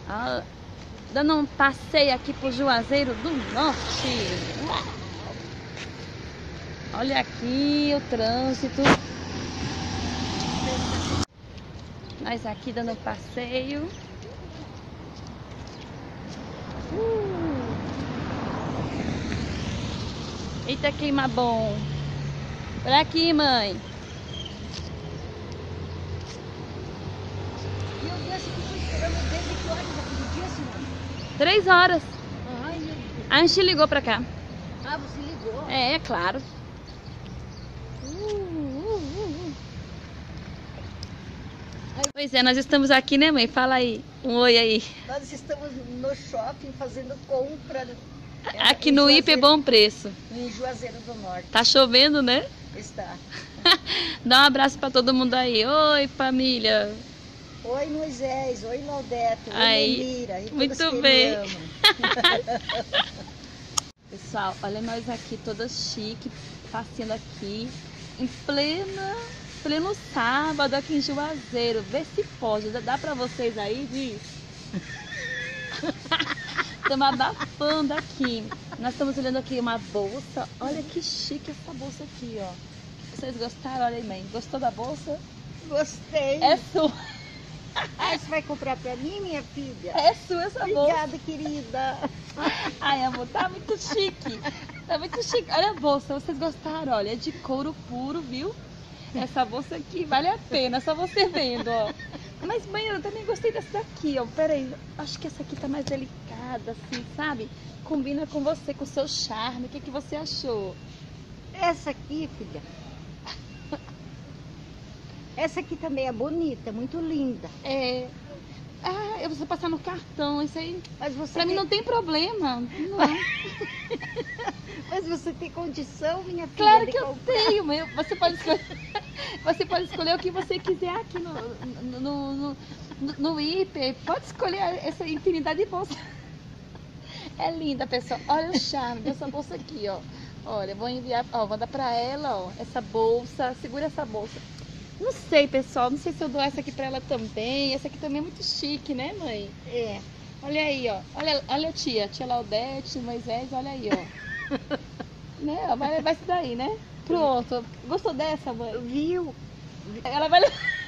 Ó, dando um passeio aqui pro Juazeiro do Norte. Olha aqui o trânsito. Nós aqui dando um passeio. Eita, queima bom. Por aqui, mãe. Meu Deus, você ficou esperando desde que horas aquele dia, senhora? 3 horas. Ai, meu Deus. A gente ligou pra cá. Ah, você ligou? É claro. Pois é, nós estamos aqui, né, mãe? Fala aí. Um oi aí. Nós estamos no shopping fazendo compra. Aqui no IP Bom Preço. Em Juazeiro do Norte. Tá chovendo, né? Está. Dá um abraço pra todo mundo aí. Oi, família. Oi, Moisés. Oi, Laudete. Oi, Aí, Emira. E muito todos que bem. me amam. Pessoal, olha nós aqui todas chique, passeando aqui em pleno sábado aqui em Juazeiro. Vê se pode, dá pra vocês aí, diz. Estamos abafando aqui. Nós estamos olhando aqui uma bolsa. Olha que chique essa bolsa aqui, ó. Vocês gostaram? Olha aí, mãe. Gostou da bolsa? Gostei. É sua. Ah, você vai comprar pra mim, minha filha? É sua essa bolsa. Obrigada, querida. Ai, amor, tá muito chique. Tá muito chique. Olha a bolsa, vocês gostaram? Olha, é de couro puro, viu? Essa bolsa aqui vale a pena, só você vendo, ó. Mas, mãe, eu também gostei dessa daqui, ó. Pera aí, acho que essa aqui tá mais delicada, assim, sabe? Combina com você, com o seu charme. O que que você achou? Essa aqui, filha. Essa aqui também é bonita, muito linda. É... Ah, eu vou passar no cartão, isso aí... Mas você Pra mim não tem problema, não é? Mas você tem condição, minha filha? Claro de que eu comprar? tenho, mas você pode escolher, você pode escolher o que você quiser aqui no IP. Pode escolher essa infinidade de bolsas. É linda, pessoal. Olha o charme dessa bolsa aqui, ó. Olha, vou enviar, ó, vou dar pra ela, ó, essa bolsa. Segura essa bolsa. Não sei, pessoal, não sei se eu dou essa aqui pra ela também. Essa aqui também é muito chique, né, mãe? É. Olha aí, ó. Olha a tia Laudete, Moisés, olha aí, ó. Né? Vai levar isso daí, né? Pronto. Gostou dessa, mãe? Viu? Ela vai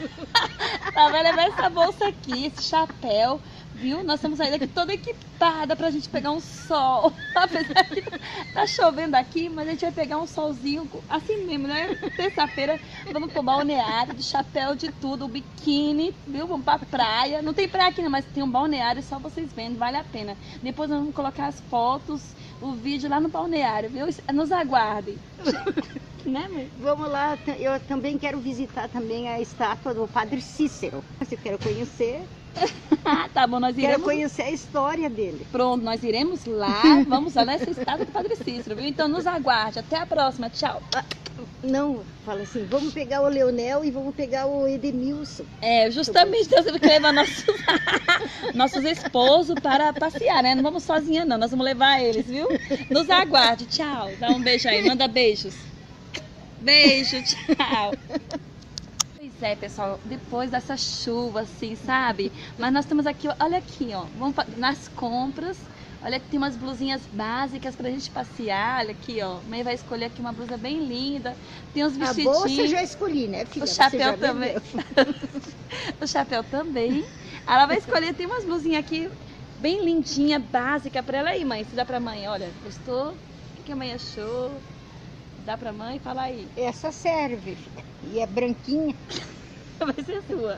levar essa bolsa aqui, esse chapéu, viu? Nós estamos saindo aqui toda equipada pra gente pegar um sol. Apesar que tá chovendo aqui, mas a gente vai pegar um solzinho assim mesmo, né? Terça-feira vamos pro balneário, de chapéu, de tudo, o biquíni, viu? Vamos pra praia. Não tem praia aqui não, mas tem um balneário, só vocês vendo, vale a pena. Depois nós vamos colocar as fotos, o vídeo lá no balneário, viu? Nos aguardem. Né, mãe? Vamos lá, eu também quero visitar também a estátua do Padre Cícero. Eu quero conhecer. Tá bom, nós Quero iremos... conhecer a história dele. Pronto, nós iremos lá, vamos lá nessa estátua do Padre Cícero, viu? Então nos aguarde, até a próxima, tchau. Não, fala assim, vamos pegar o Leonel e vamos pegar o Edemilson. É, justamente nós temos que levar nossos esposos para passear, né? Não vamos sozinha não, nós vamos levar eles, viu? Nos aguarde, tchau. Dá um beijo aí, manda beijos. Beijo, tchau. Pois é, pessoal, depois dessa chuva, assim, sabe? Mas nós estamos aqui, olha aqui, ó, vamos nas compras. Olha que tem umas blusinhas básicas pra gente passear, olha aqui, ó. A mãe vai escolher aqui uma blusa bem linda. Tem uns vestidinhos. A bolsa eu já escolhi, né, filha? O chapéu também. O chapéu também. Ela vai escolher, tem umas blusinhas aqui bem lindinha, básica pra ela aí, mãe. Se dá pra mãe, olha, gostou? O que a mãe achou? Dá pra mãe? Fala aí. Essa serve, e é branquinha. Vai ser sua.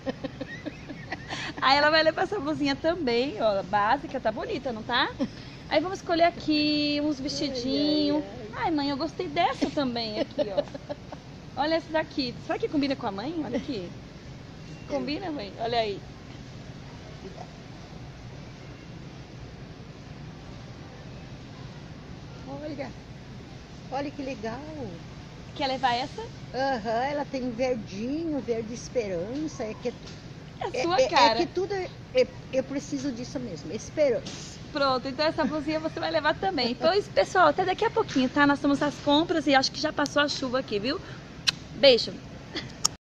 Aí ela vai levar essa blusinha também, ó, básica, tá bonita, não tá? Aí vamos escolher aqui uns vestidinhos. Ai, mãe, eu gostei dessa também aqui, ó. Olha essa daqui. Será que combina com a mãe? Olha aqui. Combina, mãe? Olha aí. Olha que legal. Quer levar essa? Aham, ela tem verdinho, verde esperança. É sua cara. É que tudo eu preciso disso mesmo, esperança. Pronto, então essa blusinha você vai levar também. Pois, pessoal, até daqui a pouquinho, tá? Nós estamos às compras e acho que já passou a chuva aqui, viu? Beijo.